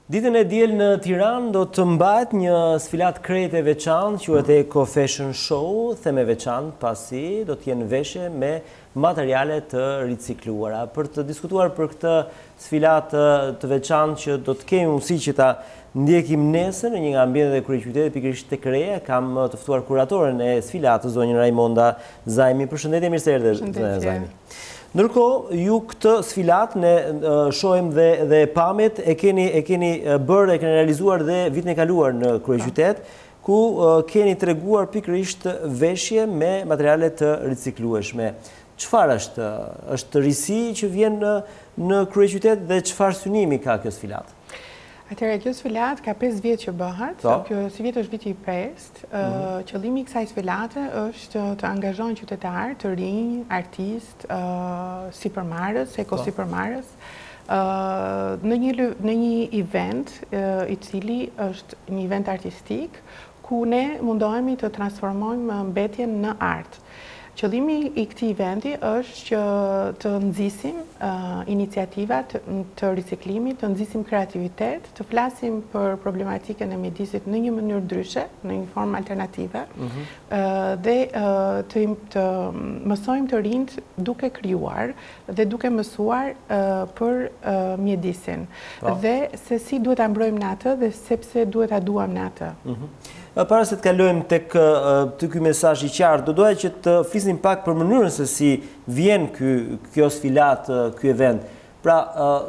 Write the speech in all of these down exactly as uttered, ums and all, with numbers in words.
Ditën e diel në Tiranë do të mbahet një sfilat krejt e veçantë, quhet Eco Fashion Show, them e veçantë pasi do të jenë veshje me materiale të ricikluara. Për të diskutuar për këtë sfilat të veçantë që do të kemi mundësi që ta ndjekim nesër në një nga ambientet e kryeqytetit pikërisht tek Reja, kam të ftuar kuratoren e sfilatës, zonjën Raimonda Zajmi. Përshëndetje, mirë se erdhe, zonja Zajmi. Ndërkohë, ju këtë sfilat ne shohim dhe dhe pamjet e keni e keni bërë, e keni realizuar dhe vitin e kaluar në kryeqytet, ku keni treguar pikërisht veshje me materiale të riciklueshme. Çfarë është? Është risi që vjen në në kryeqytet dhe çfarë synimi ka kjo sfilat? Atëherë, kjo sfilat ka pesë vjet që bëhet, kjo si vjet është viti i pestë. Uh, qëllimi i kësaj sfilate është të angazhojnë qytetarë të rinj, artistë, uh, sipërmarrës, ekosipërmarrës, uh, në një në një event uh, i cili është një event artistik ku ne mundohemi të transformojmë mbetjen në art. Qëllimi i këtij eventi është që të nxisim uh, iniciativa të, të riciklimit, të nxisim kreativitet, të flasim për problematikën e mjedisit në një mënyrë ndryshe, në një formë alternative, mm-hmm. uh, dhe uh, të, të mësojmë të rinjt duke krijuar dhe duke mësuar uh, për uh, mjedisin. Pa. Dhe se si duhet ta mbrojmë në atë dhe sepse duhet ta duam në atë. Mm-hmm. Para se të kalojmë tek të ky mesazh i qartë, do doja që të flisnim pak për mënyrën se si vjen ky kjo sfilat, ky event. Pra,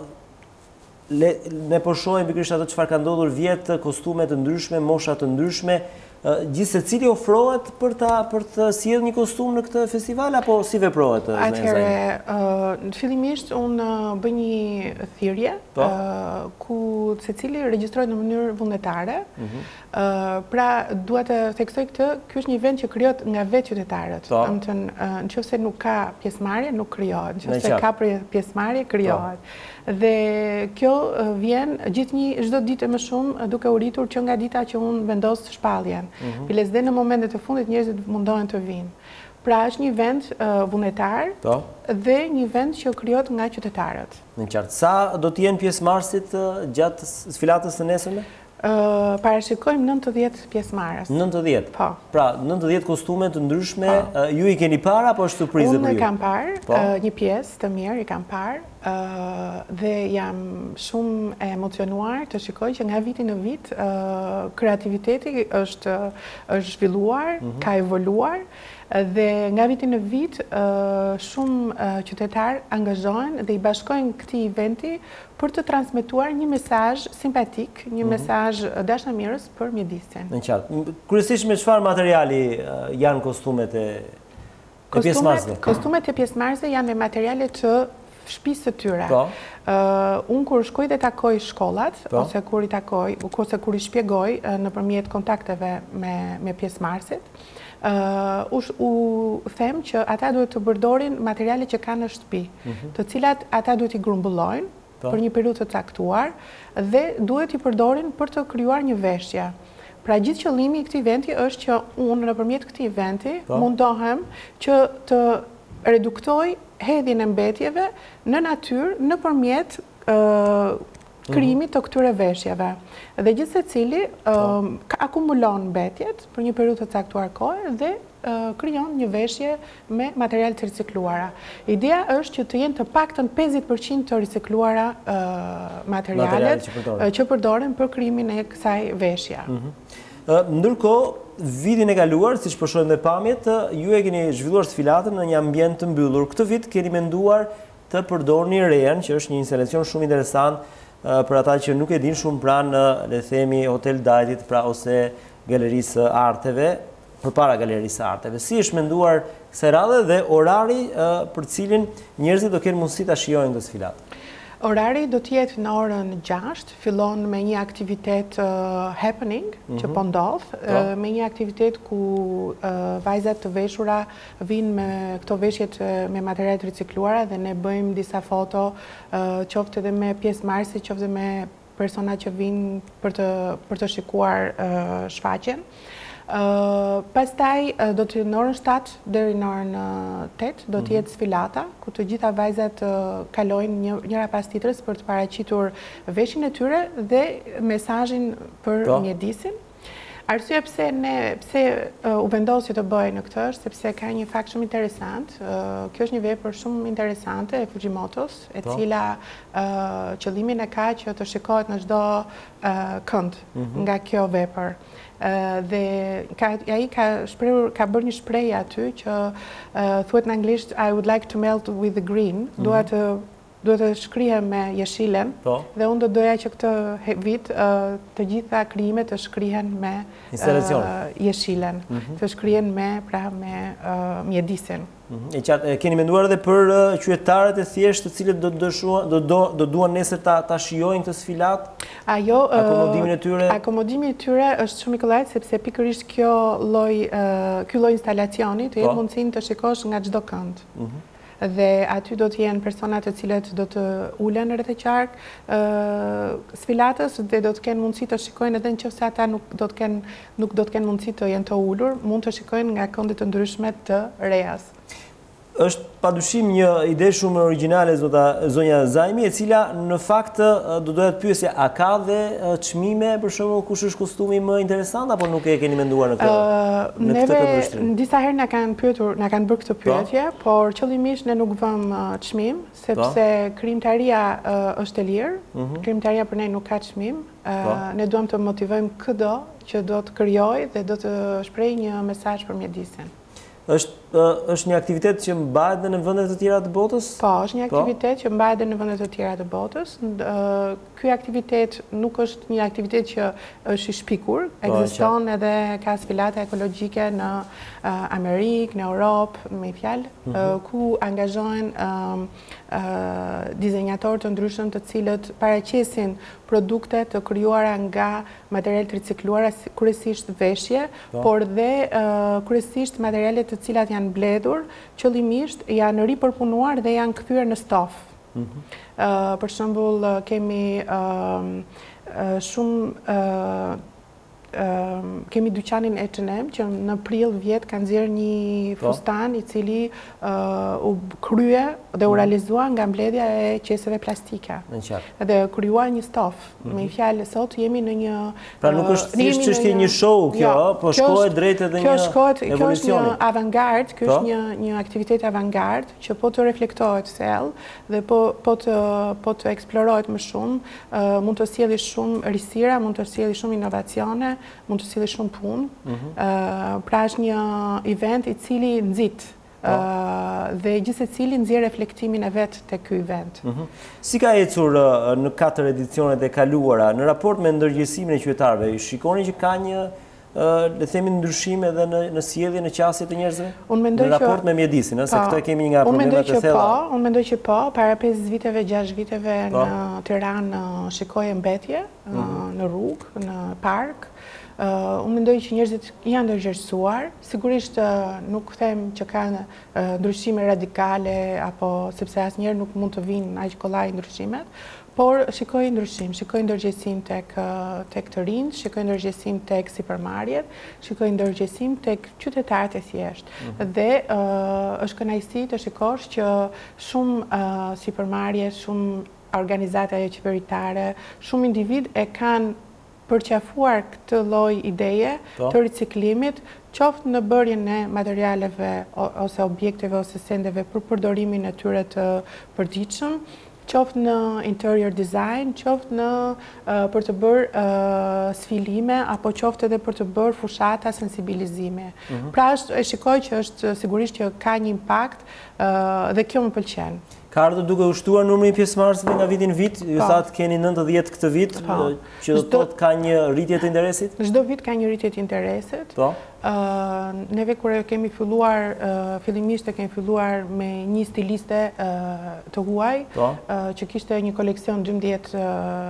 le, ne po shohim pikërisht ato çfarë ka ndodhur vjet, kostume të ndryshme, mosha të ndryshme. Gjithë secili ofrohet për ta për të sjellë një kostum në këtë festival apo si veprohet? Atëherë, uh, fillimisht unë uh, bëj një thirrje uh, ku secili regjistrohet në mënyrë vullnetare. Mm-hmm. uh, pra dua të theksoj këtë, ky është një event që krijohet nga vetë qytetarët. Domethënë, uh, nëse nuk ka pjesëmarrje, nuk krijohet. Nëse ka pjesëmarrje, krijohet. Dhe kjo uh, vjen gjithnjë çdo ditë më shumë duke u rritur që nga dita që unë vendos shpalljen. Mm-hmm. Piles dhe në momentet e fundit njerëzit mundohen të vinë. Pra është një vend uh, vullnetar dhe një vend që krijohet nga qytetarët. Në qartë, sa do të jenë pjesëmarrësit uh, gjatë sfilatës së nesërme? Uh, parashikojmë nëntëdhjetë pjesëmarrës. nëntëdhjetë? Po. Pra, nëntëdhjetë kostume të ndryshme, uh, ju i keni parë apo është surprizë për ju? Unë kam parë, uh, një pjesë të mirë i kam parë, uh, dhe jam shumë e emocionuar të shikoj që nga viti në vit uh, kreativiteti është, është zhvilluar, mm-hmm. ka evoluar, dhe nga viti në vit uh, shumë uh, qytetar angazhohen dhe i bashkojnë këtij eventi për të transmetuar një mesazh simpatik, një mm-hmm. mesazh dashamirës për mjedisin. Në qartë. Kryesisht me çfarë materiali uh, janë kostumet e, e pjesëmarrësve? Kostumet e pjesëmarrësve janë me materiale të shtëpisë së tyre. Uh, unë kur shkoj dhe takoj shkollat, po. ose kur i takoj, ose kur i shpjegoj uh, nëpërmjet kontakteve me, me pjesëmarrësit, Uh, u, u them që ata duhet të përdorin materiale që kanë në shtëpi, mm-hmm. të cilat ata duhet i grumbullojnë për një periudhë të caktuar dhe duhet i përdorin për të krijuar një veshje. Pra gjithë qëllimi i këtij eventi është që unë nëpërmjet këtij eventi mundohem që të reduktoj hedhjen e mbetjeve në natyrë nëpërmjet uh, krijimit të këtyre veshjeve. Dhe gjithë secili um, akumulon mbetjet për një periudhë të caktuar kohe dhe uh, krijon një veshje me materiale të ricikluara. Ideja është që të jenë të paktën pesëdhjetë përqind të ricikluara uh, materialet që përdoren. Uh, që përdoren për krijimin e kësaj veshje. Mm-hmm. uh, Ndërkohë, vitin e kaluar, siç po shohim dhe pamjet, uh, ju e keni zhvilluar sfilatën në një ambient të mbyllur. Këtë vit keni menduar të përdorni Rejan, që është një instalacion shumë interesant për ata që nuk e din shumë pranë, le themi, Hotel Dajtit, pra ose Galerisë Arteve, përpara Galerisë Arteve. Si është menduar kësaj radhe dhe orari për cilin njerëzit do kenë mundësi ta shijojnë këtë sfilat? Orari do të jetë në orën gjashtë, fillon me një aktivitet uh, happening, mm-hmm. që po ndodh, uh, me një aktivitet ku uh, vajzat të veshura vinë me këto veshjet me materiale të ricikluara dhe ne bëjmë disa foto, uh, qoftë edhe me pjesëmarrësit, qoftë edhe me persona që vinë për të për të shikuar uh, shfaqjen. Pastaj do të në orën shtatë deri në orën tetë do të jetë sfilata, ku të gjitha vajzat kalojnë njëra pas tjetrës për të paraqitur veshin e tyre dhe mesazhin për mjedisin. Arsyeja pse ne pse u vendosi të bëj në këtë është sepse ka një fakt shumë interesant. Kjo është një vepër shumë interesante e Fujimotos, e cila qëllimin e ka që të shikohet në çdo kënd nga kjo vepër. Dhe ai ka shprehur, ka bërë një shprehje aty që thuhet në anglisht I would like to melt with the green, dua të duhet të shkrihem me jeshilen dhe unë do doja që këtë vit të gjitha krijimet të shkrihen me jeshilen, të shkrihen me pra me mjedisin. E qartë, keni menduar edhe për qytetarët e thjeshtë të cilët do do duan nesër ta ta shijojnë këtë sfilat? Ajo, akomodimin e tyre. Akomodimi i tyre është shumë i kollajt sepse pikërisht kjo lloj ky lloj instalacioni të jep mundësinë të shikosh nga çdo kënd. Dhe aty do të jenë persona të cilët do të ulen rreth e qark sfilatës dhe do të kenë mundësi të shikojnë edhe nëse ata nuk do të kenë nuk do të kenë mundësi të jenë të ulur, mund të shikojnë nga kënde të ndryshme të rejas. Është padyshim një ide shumë origjinale zonja Zajmi, e cila në fakt do doja të pyesja, a ka dhe çmime për shembull kush është kostumi më interesant apo nuk e keni menduar në këtë në këtë këndvështrim? Neve disa herë na kanë pyetur, na kanë bërë këtë pyetje, por qëllimisht ne nuk vëm çmim, sepse krijimtaria është e lirë, krijimtaria për ne nuk ka çmim. Ne duam të motivojmë çdo që do të krijojë dhe do të shprehë një mesazh për mjedisin. Është është një aktivitet që mbahet në vendet të tjera të botës? Po, është një aktivitet që mbahet në vendet të tjera të botës. Ky aktivitet nuk është një aktivitet që është i shpikur, ekziston edhe ka sfilata ekologjike në Amerikë, në Europë, me fjalë, ku angazhohen dizenjatorë të ndryshëm të cilët paraqesin produkte të krijuara nga materiale të ricikluara, kryesisht veshje, por dhe kryesisht materiale të cilat janë mbledhur, qëllimisht janë ripërpunuar dhe janë kthyer në stofë. Për shembull, kemi shumë kemi dyqanin H and M që në prill vjet kanë nxjerrë një fustan i cili u krye dhe u realizua nga mbledhja e qeseve plastike. Dhe krijuar një stof. Me fjalë sot jemi në një Pra nuk është thjesht çështje një show kjo, po shkohet drejt edhe një evolucioni. Kjo është një avangard, kjo është një një aktivitet avangard që po të reflektohet thellë dhe po po të po të eksplorohet më shumë, mund të sjellë shumë risira, mund të sjellë shumë inovacione, mund të sjellë shumë punë. Pra është një event i cili nxit dhe gjithsecili nxjerr reflektimin e vet tek ky event. Si ka ecur në katër edicionet e kaluara në raport me ndërgjegjësimin e qytetarëve? Shikoni që ka një le themi ndryshim edhe në në sjellje në qasje të njerëzve? Në raport me mjedisin, se këtë kemi nga problemet e thella. Po, unë mendoj që po, para pesë viteve, gjashtë viteve në Tiranë shikoje mbetje në rrugë, në park. Unë mendoj që njerëzit janë ndërgjegjësuar, sigurisht nuk them që kanë ndryshime radikale apo sepse asnjëherë nuk mund të vinë aq kollaj ndryshimet, por shikoj ndryshim, shikoj ndërgjegjësim tek tek të rinjt, shikoj ndërgjegjësim tek sipërmarrjet, shikoj ndërgjegjësim tek qytetarët e thjeshtë. Dhe është kënaqësi të shikosh që shumë sipërmarrje, shumë organizata jo qeveritare, shumë individ e kanë përqafuar këtë lloj ideje të riciklimit, qoftë në bërjen e materialeve ose objekteve ose sendeve për përdorimin e tyre të përditshëm, qoftë në interior design, qoftë në për të bërë sfilime apo qoftë edhe për të bërë fushata sensibilizime. Pra është e shikoj që është sigurisht që ka një impakt dhe kjo më pëlqen. Ka ardhur duke ushtuar numrin e pjesëmarrësve nga viti në vit? Ju thatë keni nëntëdhjetë këtë vit, që do të thotë ka një rritje të interesit? Çdo vit ka një rritje të interesit. Po. Neve kur kemi filluar, fillimisht e kemi filluar me një stiliste të huaj, që kishte një koleksion dymbëdhjetë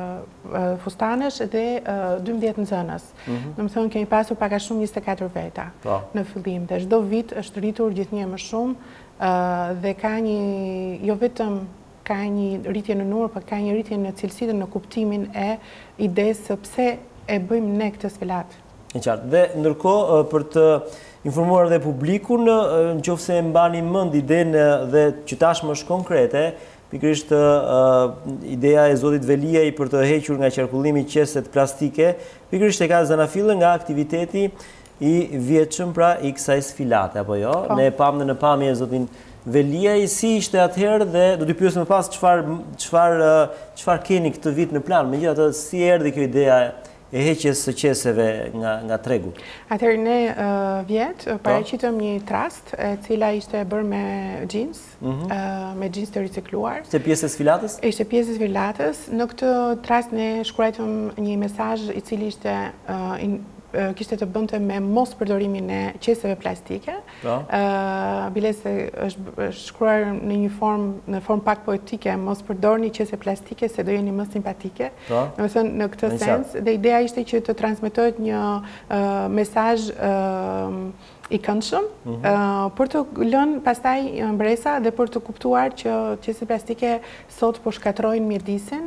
fustanesh dhe dymbëdhjetë nxënës. Domethënë kemi pasur pak a shumë njëzet e katër veta në fillim. Dhe çdo vit është rritur gjithnjë më shumë. Dhe ka një, jo vetëm ka një rritje në numër, por ka një rritje në cilësi dhe në kuptimin e idesë së pse e bëjmë ne këtë sfilat. E qartë. Dhe ndërkohë për të informuar dhe publikun, në qoftë se mbani mend idenë dhe që tashmë është konkrete, pikërisht ideja e zotit Veliaj për të hequr nga qarkullimi qeset plastike, pikërisht e ka zanafillën nga aktiviteti i vjetshëm pra i kësaj sfilate, apo jo? Ne pamë në pamje zotin Veliaj, si ishte atëherë dhe do t'i pyes më pas çfarë keni këtë vit në plan, megjithatë si erdhi kjo ideja e heqjes së qeseve nga, nga tregu? Atëherë ne uh, vjet paraqitëm një trast e cila ishte bërë me jeans, mm -hmm. uh, me jeans të ricikluar. Ishte pjesë e sfilatës? Ishte pjesë e sfilatës. Në këtë trast ne shkruajtëm një mesazh i cili ishte uh, in, kishte të bënte me mos përdorimin e qeseve plastike. Bile se është shkruar në një formë, në formë pak poetike, mos përdorni qese plastike se do jeni më simpatike. Domethënë në këtë sens, dhe ideja ishte që të transmetohet një mesazh i këndshëm, për të lënë pastaj mbresa dhe për të kuptuar që qeset plastike sot po shkatrojnë mjedisin,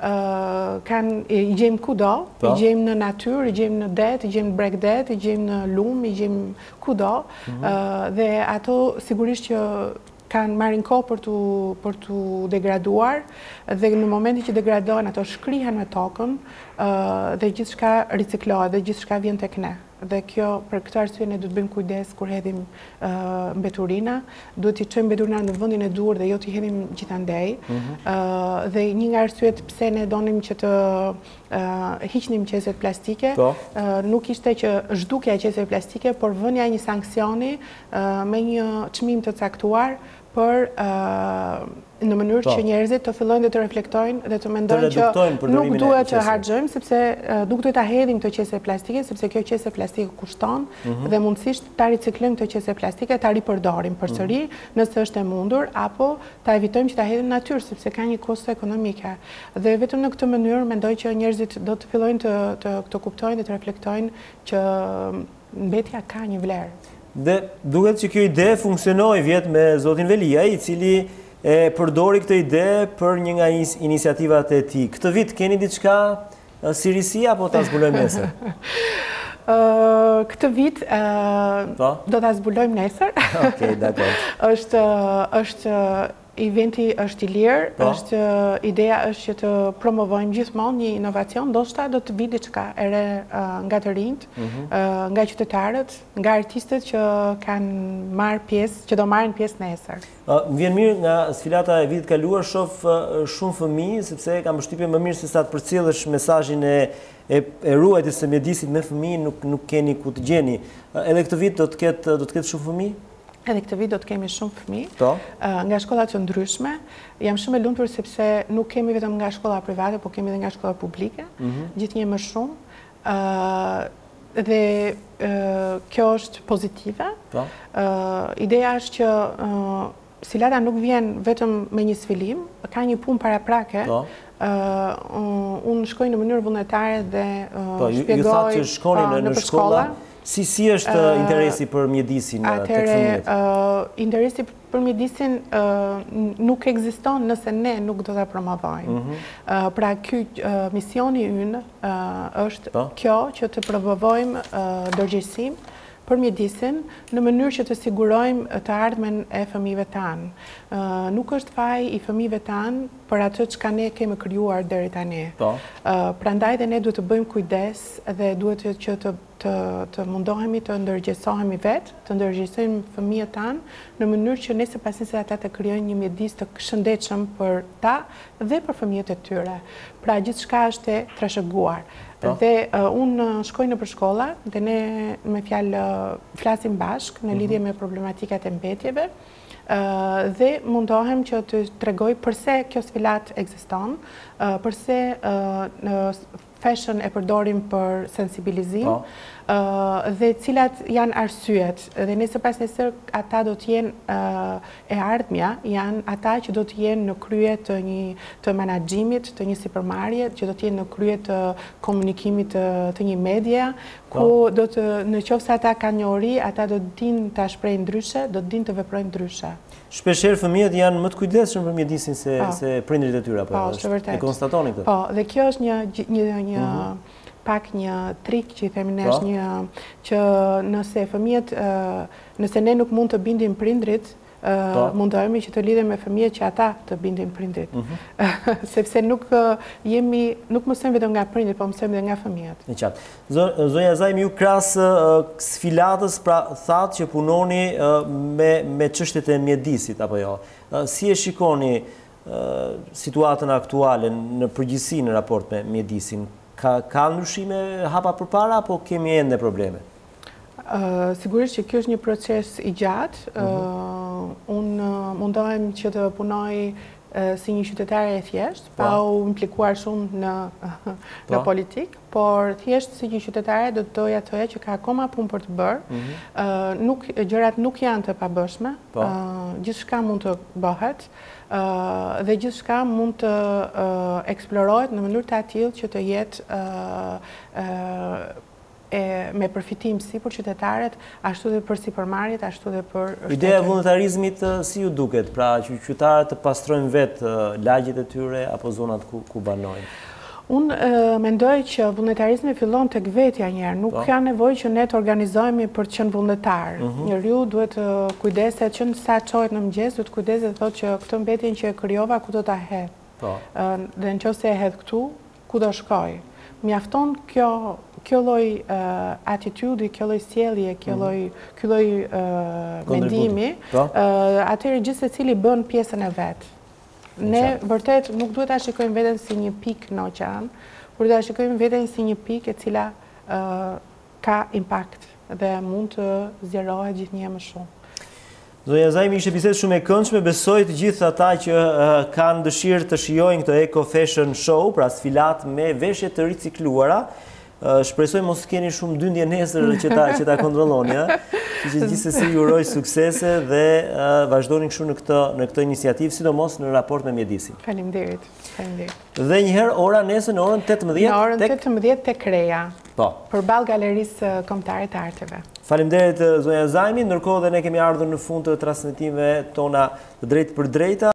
i gjejmë kudo, i gjejmë në natyrë, i gjejmë në det, i gjejmë në bregdet, i gjejmë në lum, i gjejmë kudo, dhe ato sigurisht që kanë marrin kohë për tu për tu degraduar dhe në momentin që degradohen ato shkrihen me tokën dhe gjithçka riciklohet dhe gjithçka vjen tek ne. Dhe kjo, për këtë arsye ne duhet bëjmë kujdes kur hedhim uh, mbeturina, duhet t'i çojmë mbeturina në vendin e duhur dhe jo t'i hedhim gjithandej. Mm -hmm. uh, dhe një nga arsyet pse ne donim që të uh, hiqnim qeset plastike, uh, nuk ishte që zhdukja e qeseve plastike, por vënia e një sanksioni uh, me një çmim të caktuar për uh, në mënyrë që njerëzit të fillojnë dhe të reflektojnë dhe të mendojnë që nuk duhet të harxojmë, sepse uh, nuk duhet ta hedhim këto qese plastike, sepse kjo qese plastike kushton mm -hmm. dhe mundësisht ta riciklojmë këto qese plastike, ta ripërdorim përsëri mm -hmm. nëse është e mundur, apo ta evitojmë që ta hedhim në natyrë, sepse ka një kosto ekonomike. Dhe vetëm në këtë mënyrë mendoj që njerëzit do të fillojnë të, të, të kuptojnë dhe të reflektojnë që mbetja ka një vlerë. Dhe duket që kjo ide funksionoi vjet me zotin Veliaj, i cili e përdori këtë ide për një nga iniciativat e tij. Këtë vit keni diçka si risi apo ta zbulojmë nesër? Uh, këtë vit uh, do ta zbulojmë nesër. Okej, dakor. është është eventi është i lirë, është ideja është që të promovojmë gjithmonë një inovacion, ndoshta do të vi diçka e re uh, nga të rinjt, mm -hmm. uh, nga qytetarët, nga artistët që kanë marrë pjesë, që do marrin pjesë nesër. Uh, më vjen mirë nga sfilata e vitit kaluar, shoh uh, shumë fëmijë, sepse kam përshtypjen më mirë se sa të përcjellësh mesazhin e e, e ruajtjes së mjedisit me fëmijë, nuk nuk keni ku të gjeni. Uh, edhe këtë vit do të ketë do të ketë shumë fëmijë? Edhe këtë vit do të kemi shumë fëmijë, uh, nga shkolla të ndryshme. Jam shumë e lumtur sepse nuk kemi vetëm nga shkolla private, po kemi edhe nga shkolla publike, mm -hmm. gjithnjë më shumë. Uh, dhe uh, kjo është pozitive. Uh, ideja është që uh, sfilata nuk vjen vetëm me një sfilim, ka një punë paraprake. Uh, unë shkoj në mënyrë vullnetare dhe uh, shpjegoj. Ju thatë që shkoni në, në shkolla. Si, si është uh, interesi për mjedisin uh, tek fëmijët? Uh, interesi për mjedisin uh, nuk ekziston nëse ne nuk do ta promovojmë. Mm -hmm. uh, pra ky uh, misioni ynë uh, është pa? kjo që të promovojmë uh, ndërgjegjësim për mjedisin në mënyrë që të sigurojmë të ardhmen e fëmijëve tanë. Uh, nuk është faj i fëmijëve tanë për atë çka ne kemi krijuar deri tani. Uh, prandaj dhe ne duhet të bëjmë kujdes dhe duhet që të të, të mundohemi të ndërgjegjësohemi vetë, të ndërgjegjësojmë fëmijët tanë në mënyrë që nesër pasnisë ata të krijojnë një mjedis të shëndetshëm për ta dhe për fëmijët e tyre. Pra gjithçka është e trashëguar. Dhe uh, unë shkoj në përshkolla dhe ne me fjalë uh, flasim bashkë në lidhje me problematikat e mbetjeve uh, dhe mundohem që të tregoj përse kjo sfilat ekziston, uh, përse uh, fashion e përdorim për sensibilizim uh, dhe cilat janë arsyet. Dhe nëse pas nesër ata do të jenë uh, e ardhmja, janë ata që do të jenë në krye të një të menaxhimit, të një sipërmarrje, që do të jenë në krye të komunikimit të, të një media, ku do të në qoftë se ata kanë njohuri, ata do të dinë ta shprehin ndryshe, do të dinë të veprojnë ndryshe. Shpeshherë fëmijët janë më të kujdesshëm për mjedisin se, se prindrit e tyre, apo është e konstatoni këtë? Po, dhe kjo është një, një, një, pak një trik që i themi nesh, një që nëse fëmijët, nëse ne nuk mund të bindim prindrit, mundohemi që të lidhem me fëmijët që ata të bindin prindrit. Sepse nuk jemi, nuk mësojmë vetëm nga prindrit, po mësojmë edhe nga fëmijët. Në qatë. Zonja Zajmi, ju krasë sfilatës, pra thatë që punoni me çështjet e mjedisit, apo jo? Si e shikoni situatën aktuale në përgjithësi në raport me mjedisin? Ka ndryshime hapa përpara, apo kemi ende probleme? Sigurisht që kjo është një proces i gjatë. Unë mundohem që të punoj si një qytetare e thjesht, pa u implikuar shumë në politik, por thjesht si një qytetare do të doja të thoja që ka akoma punë për të bërë. Gjërat nuk janë të pabërshme, gjithçka mund të bëhet dhe gjithçka mund të eksplorohet në mënyrë të tillë që të jetë me përfitim si për qytetarët, ashtu dhe për sipërmarrjet, ashtu dhe për shtetin. Ideja e vullnetarizmit si ju duket, pra që qytetarët të pastrojnë vetë lagjet e tyre apo zonat ku banojnë? Unë mendoj që vullnetarizmi fillon tek vetja njerë, nuk ka nevojë që ne të organizohemi për të qenë vullnetar. Njeriu duhet të kujdeset që sa çohet në mëngjes, duhet të kujdeset të thotë që këtë mbetjen që e krijova ku do ta hedh. Dhe nëse e hedh këtu, ku do shkoj? Mjafton kjo kjo lloj attitudi, kjo lloj sjellje, kjo lloj ky lloj mendimi, atëherë gjithë secili bën pjesën e vet. Ne vërtet nuk duhet ta shikojmë veten si një pikë në oqean, por ta shikojmë veten si një pikë e cila ka impakt dhe mund të zgjerohet gjithnjë më shumë. Zonja Zajmi, ishte bisedë shumë e këndshme, besoj të gjithë ata që kanë dëshirë të shijojnë këtë Eco Fashion Show, pra sfilat me veshje të ricikluara. Shpresoj mos keni shumë dyndje nesër që ta kontrolloni. Që gjithsesi ju uroj suksese dhe vazhdoni kështu në këtë në këtë iniciativë, sidomos në raport me mjedisin. Faleminderit. Faleminderit. Dhe një herë ora nesër në orën tetëmbëdhjetë në orën tetëmbëdhjetë tek Reja. Po. Përballë Galerisë Kombëtare të Arteve. Faleminderit zonja Zajmi, ndërkohë dhe ne kemi ardhur në fund të transmetimeve tona të drejtë për drejta.